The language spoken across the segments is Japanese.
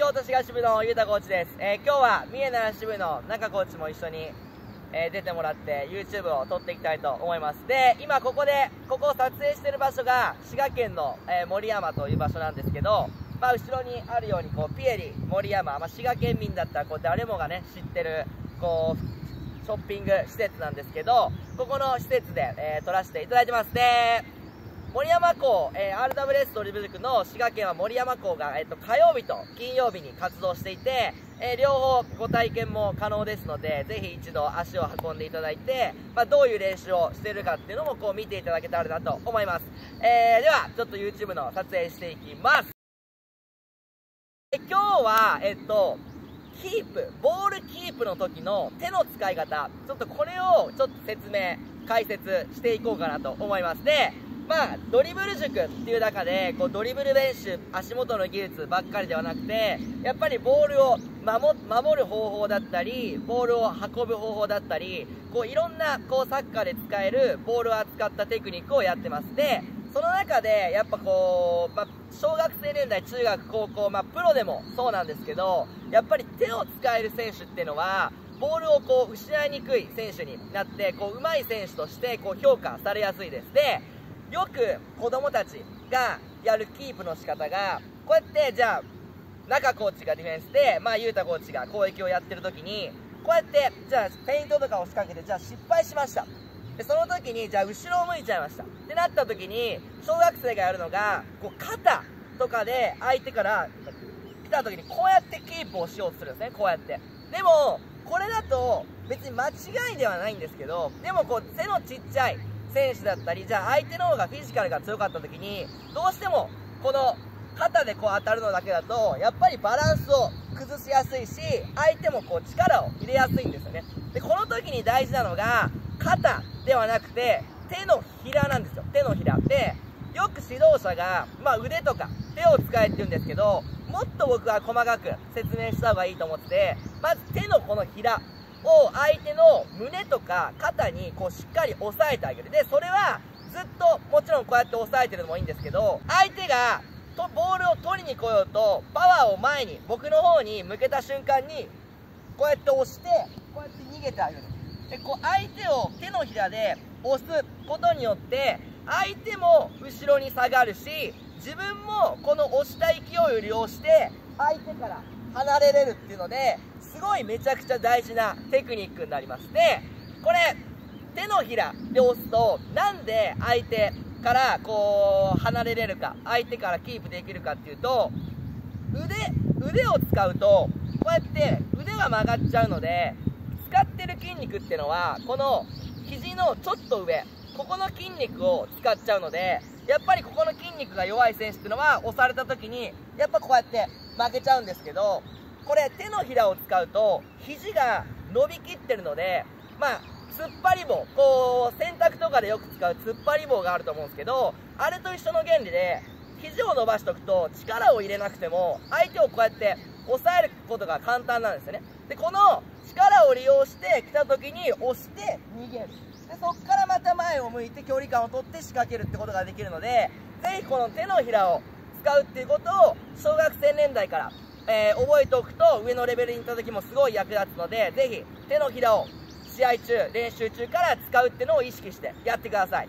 京都市東部のゆうたコーチです。今日は三重習志部の中コーチも一緒に、出てもらって YouTube を撮っていきたいと思います。で、今ここを撮影している場所が滋賀県の、守山という場所なんですけど、後ろにあるようにピエリ守山、滋賀県民だったら誰もがね知ってるショッピング施設なんですけど、ここの施設で、撮らせていただいてます。で、守山校、RWS ドリブル塾の滋賀県は守山校が、火曜日と金曜日に活動していて、両方ご体験も可能ですので、ぜひ一度足を運んでいただいて、どういう練習をしているかっていうのも見ていただけたらなと思います。ではちょっと YouTube の撮影していきます。今日はボールキープの時の手の使い方、ちょっとこれをちょっと解説していこうかなと思います。で、ドリブル塾っていう中でドリブル練習、足元の技術ばっかりではなくて、やっぱりボールを守る方法だったり、ボールを運ぶ方法だったり、いろんなサッカーで使えるボールを扱ったテクニックをやってます。で、その中でやっぱ小学生年代、中学、高校、プロでもそうなんですけど、やっぱり手を使える選手っていうのはボールを失いにくい選手になって、上手い選手として評価されやすいです。で、よく子供たちがやるキープの仕方が、こうやってじゃあ中コーチがディフェンスで、ゆうたコーチが攻撃をやってる時に、こうやってじゃあフェイントとかを仕掛けて、じゃあ失敗しました。で、その時にじゃあ後ろを向いちゃいましたってなった時に、小学生がやるのが肩とかで相手から来た時にこうやってキープをしようとするんですね。こうやって。でもこれだと別に間違いではないんですけど、でも背のちっちゃい選手だったり、じゃあ相手の方がフィジカルが強かった時に、どうしてもこの肩で当たるのだけだとやっぱりバランスを崩しやすいし、相手も力を入れやすいんですよね。で、この時に大事なのが肩ではなくて手のひらなんですよ。手のひらで、よく指導者が、腕とか手を使えって言うんですけど、もっと僕は細かく説明した方がいいと思ってて、まず手のこのひらを相手の胸とか肩にしっかり押さえてあげる。で、それはずっともちろんこうやって押さえてるのもいいんですけど、相手がボールを取りに来ようとパワーを前に僕の方に向けた瞬間にこうやって押して、こうやって逃げてあげる。で、相手を手のひらで押すことによって相手も後ろに下がるし、自分もこの押した勢いを利用して相手から離れれるっていうので、すごいめちゃくちゃ大事なテクニックになります。で、これ手のひらで押すとなんで相手から離れれるか、相手からキープできるかっていうと、腕を使うとこうやって腕が曲がっちゃうので、使ってる筋肉っていうのはこの肘のちょっと上、ここの筋肉を使っちゃうので、やっぱりここの筋肉が弱い選手っていうのは押された時にやっぱこうやって負けちゃうんですけど、これ手のひらを使うと肘が伸びきってるので、突っ張り棒、洗濯とかでよく使う突っ張り棒があると思うんですけど、あれと一緒の原理で肘を伸ばしておくと力を入れなくても相手をこうやって抑えることが簡単なんですよね。で、この力を利用して来た時に押して逃げる。で、そこからまた前を向いて距離感を取って仕掛けるってことができるので、ぜひこの手のひらを使うっていうことを小学生年代から覚えておくと、上のレベルに行った時もすごい役立つので、ぜひ手のひらを試合中、練習中から使うっていうのを意識してやってください。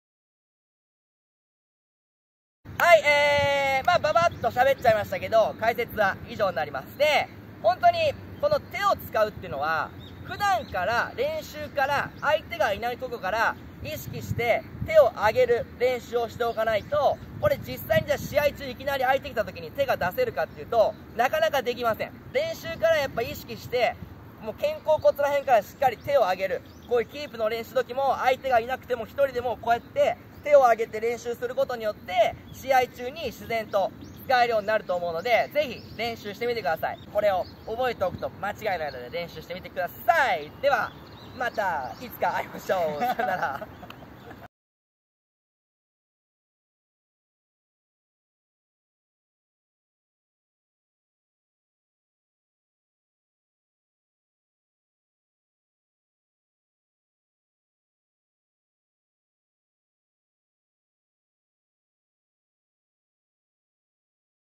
はい、ババッと喋っちゃいましたけど、解説は以上になります。で、本当にこの手を使うっていうのは普段から練習から相手がいないとこから意識して手を上げる練習をしておかないと、これ実際にじゃあ試合中いきなり相手来た時に手が出せるかっていうとなかなかできません。練習からやっぱ意識して、もう肩甲骨ら辺からしっかり手を上げる。こういうキープの練習時も相手がいなくても一人でもこうやって手を上げて練習することによって試合中に自然と使えるようになると思うので、ぜひ練習してみてください。これを覚えておくと間違いないので練習してみてください。ではまたいつか会いましょう。さよなら。